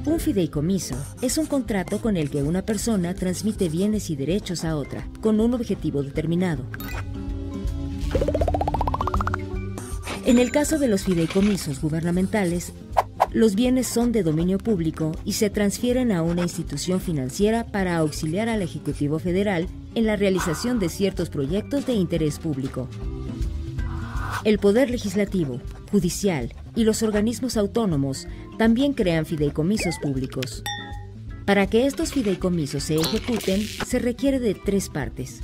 Un fideicomiso es un contrato con el que una persona transmite bienes y derechos a otra, con un objetivo determinado. En el caso de los fideicomisos gubernamentales, los bienes son de dominio público y se transfieren a una institución financiera para auxiliar al Ejecutivo Federal en la realización de ciertos proyectos de interés público. El Poder Legislativo, Judicial y los organismos autónomos también crean fideicomisos públicos. Para que estos fideicomisos se ejecuten, se requiere de tres partes.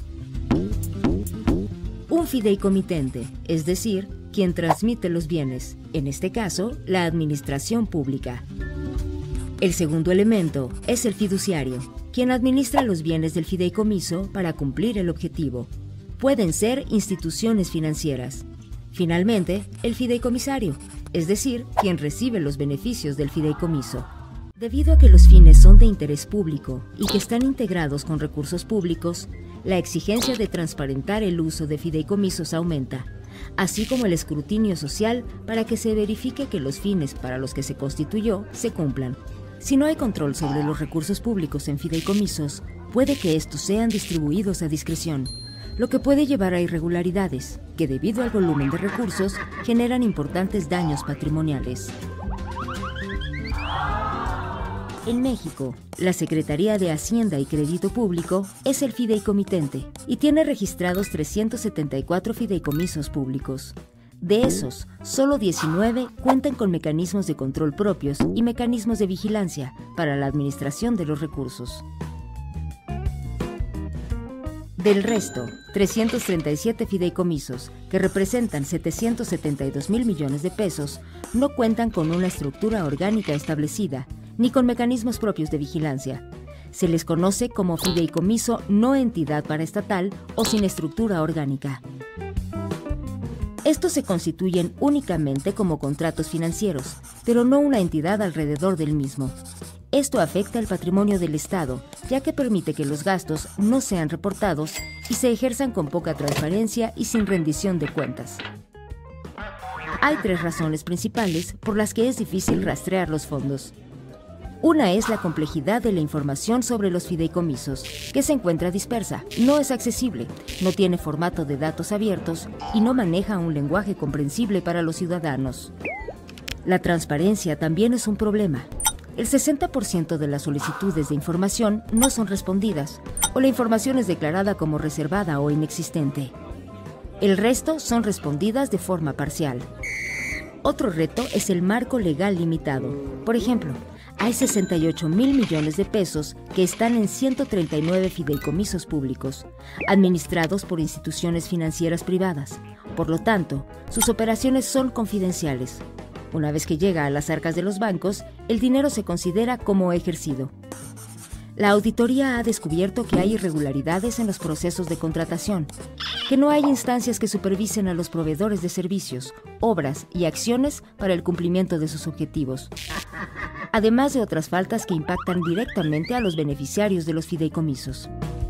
Un fideicomitente, es decir, quien transmite los bienes, en este caso, la administración pública. El segundo elemento es el fiduciario, quien administra los bienes del fideicomiso para cumplir el objetivo. Pueden ser instituciones financieras. Finalmente, el fideicomisario, es decir, quien recibe los beneficios del fideicomiso. Debido a que los fines son de interés público y que están integrados con recursos públicos, la exigencia de transparentar el uso de fideicomisos aumenta, así como el escrutinio social para que se verifique que los fines para los que se constituyó se cumplan. Si no hay control sobre los recursos públicos en fideicomisos, puede que estos sean distribuidos a discreción, lo que puede llevar a irregularidades, que debido al volumen de recursos generan importantes daños patrimoniales. En México, la Secretaría de Hacienda y Crédito Público es el fideicomitente y tiene registrados 374 fideicomisos públicos. De esos, solo 19 cuentan con mecanismos de control propios y mecanismos de vigilancia para la administración de los recursos. Del resto, 337 fideicomisos, que representan 772,000 millones de pesos, no cuentan con una estructura orgánica establecida, ni con mecanismos propios de vigilancia. Se les conoce como fideicomiso no entidad paraestatal o sin estructura orgánica. Estos se constituyen únicamente como contratos financieros, pero no una entidad alrededor del mismo. Esto afecta el patrimonio del Estado, ya que permite que los gastos no sean reportados y se ejerzan con poca transparencia y sin rendición de cuentas. Hay tres razones principales por las que es difícil rastrear los fondos. Una es la complejidad de la información sobre los fideicomisos, que se encuentra dispersa, no es accesible, no tiene formato de datos abiertos y no maneja un lenguaje comprensible para los ciudadanos. La transparencia también es un problema. El 60% de las solicitudes de información no son respondidas, o la información es declarada como reservada o inexistente. El resto son respondidas de forma parcial. Otro reto es el marco legal limitado. Por ejemplo, hay 68,000 millones de pesos que están en 139 fideicomisos públicos, administrados por instituciones financieras privadas. Por lo tanto, sus operaciones son confidenciales. Una vez que llega a las arcas de los bancos, el dinero se considera como ejercido. La auditoría ha descubierto que hay irregularidades en los procesos de contratación, que no hay instancias que supervisen a los proveedores de servicios, obras y acciones para el cumplimiento de sus objetivos, además de otras faltas que impactan directamente a los beneficiarios de los fideicomisos.